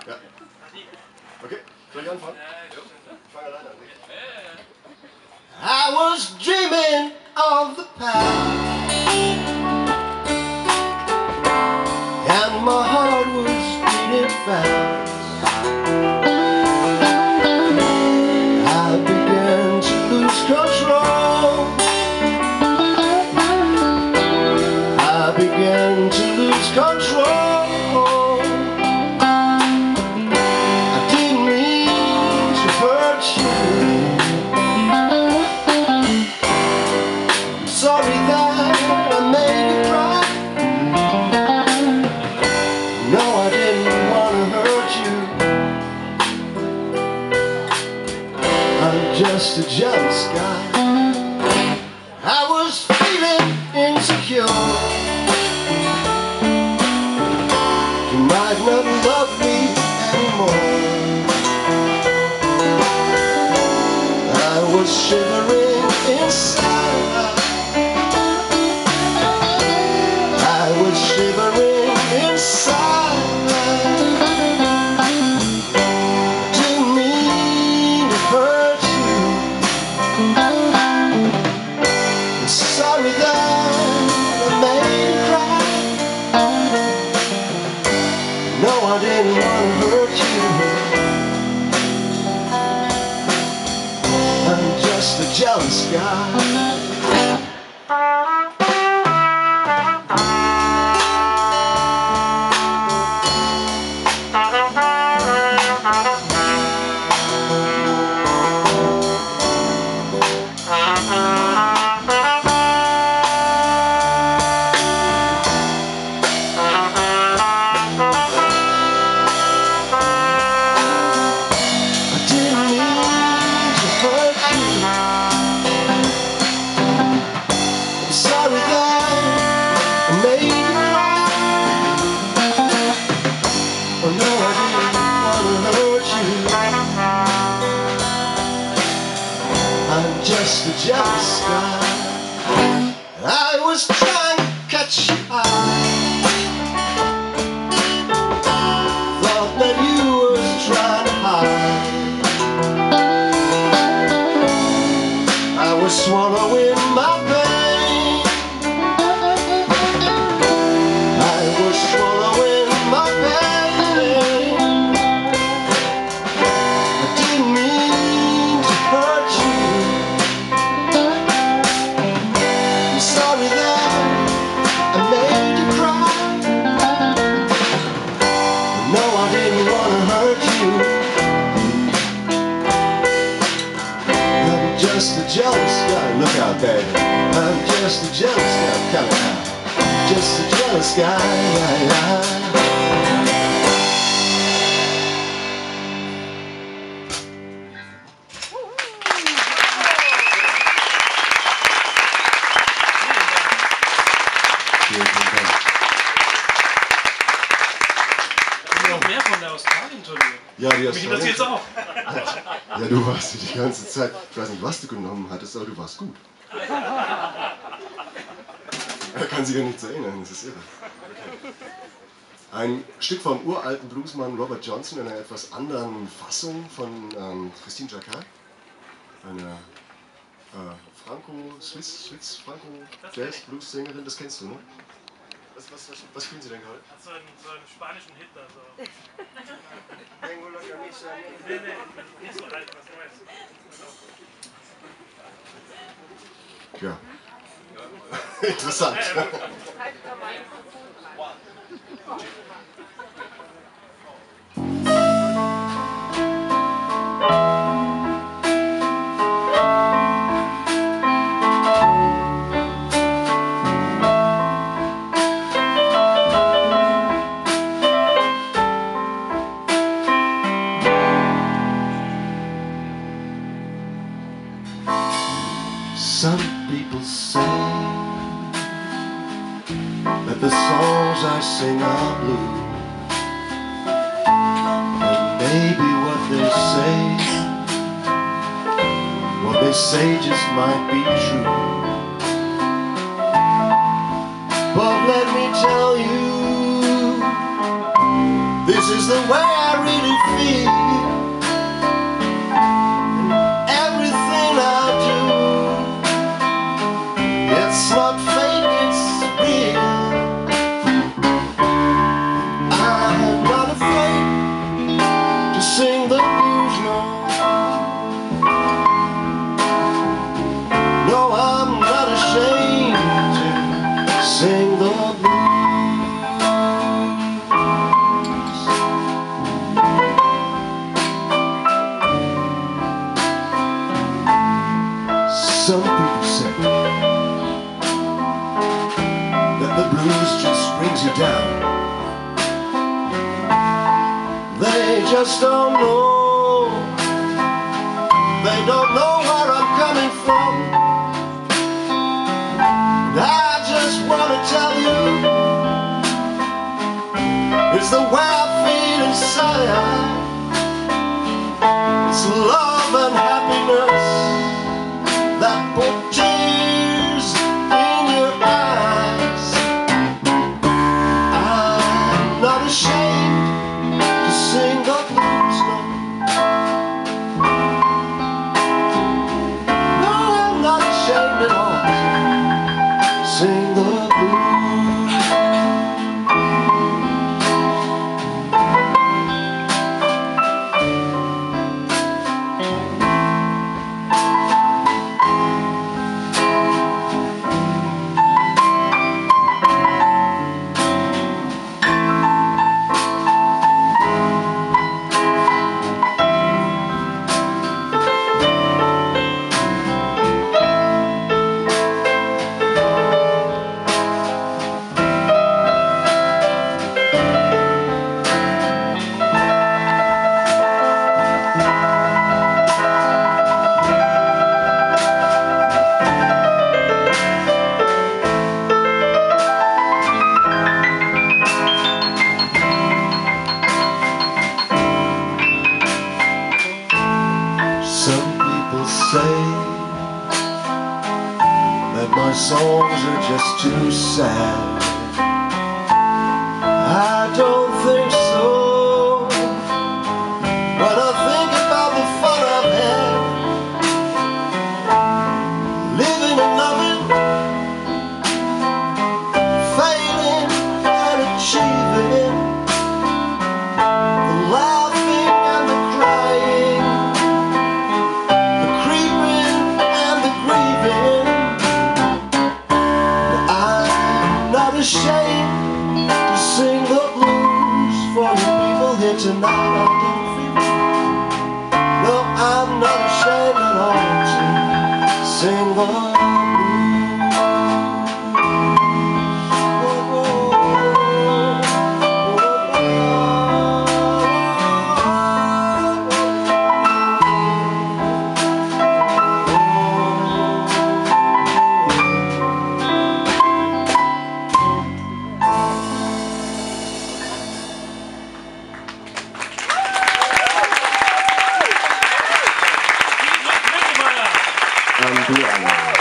Ja. Okay, soll ich anfangen? Ich fange alleine an. I was dreaming of the past, and my heart was beating fast. I began to lose control. I began to lose control. I didn't mean to hurt you. I'm sorry that I made you cry. No, I didn't want to hurt you. I'm just a jealous guy. I was feeling insecure. You might not love me anymore. I was shivering inside. I was shivering inside. Didn't mean to hurt you. I'm sorry that I made you cry. No, I didn't want to hurt you. I'm just a jealous guy. I'm just a jealous guy. I was trying to catch your eye. Thought that you was trying to hide. I was swallowing my pain. I was swallowing my pain. I didn't mean to hurt you. I'm sorry that I made you cry. No, I didn't want to hurt you. I'm just a jealous guy. Look out, baby. I'm just a jealous guy. Come on. Just a jealous guy. Mehr von der Australien-Tournee. Ja, die Mich interessiert es auch. Ja, du warst die ganze Zeit. Ich weiß nicht, was du genommen hattest, aber du warst gut. Er kann sich ja nichts erinnern, das ist irre. Ein Stück vom uralten Bluesmann Robert Johnson in einer etwas anderen Fassung von Christine Jacquard, eine Franco-Jazz-Blues-Sängerin, das kennst du, ne? Was spielen Sie denn gerade? So einen spanischen Hit da. So. Nee, nicht so alt, was Neues. Ja. Interessant. Some people say that the songs I sing are blue, and maybe what they say just might be true. But let me tell you, this This is the way I really feel. Everything I do, it's not fake, it's real. I'm not afraid to sing the blues, no. No, I'm not ashamed to sing the blues. Some people say that the blues just brings you down. They just don't know. They don't know where I'm coming from. And I just want to tell you, it's the way I feel inside. It's love and happiness that put tears in your eyes. I'm not ashamed to sing the blues, no. No, I'm not ashamed at all to sing the blues. Some people say that my songs are just too sad. I don't think so. When I think about the fun I've had, living and loving, failing and achieving, the laughing and the crying, the creeping and the grieving. I'm not ashamed to sing the blues for you people here tonight. I don't feel, no, I'm not ashamed at all to sing the blues. Mittermeier. Und du, Anna.